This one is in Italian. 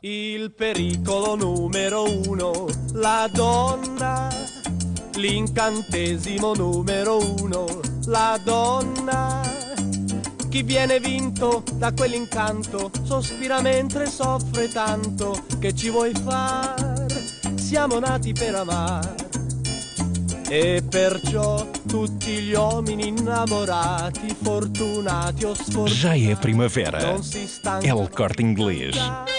Il pericolo numero uno, la donna. L'incantesimo numero uno, la donna. Chi viene vinto da quell'incanto sospira mentre soffre tanto. Che ci vuoi far? Siamo nati per amar. E perciò tutti gli uomini innamorati, fortunati o sfortunati, Já é primavera. non si stancano El Corte Inglês.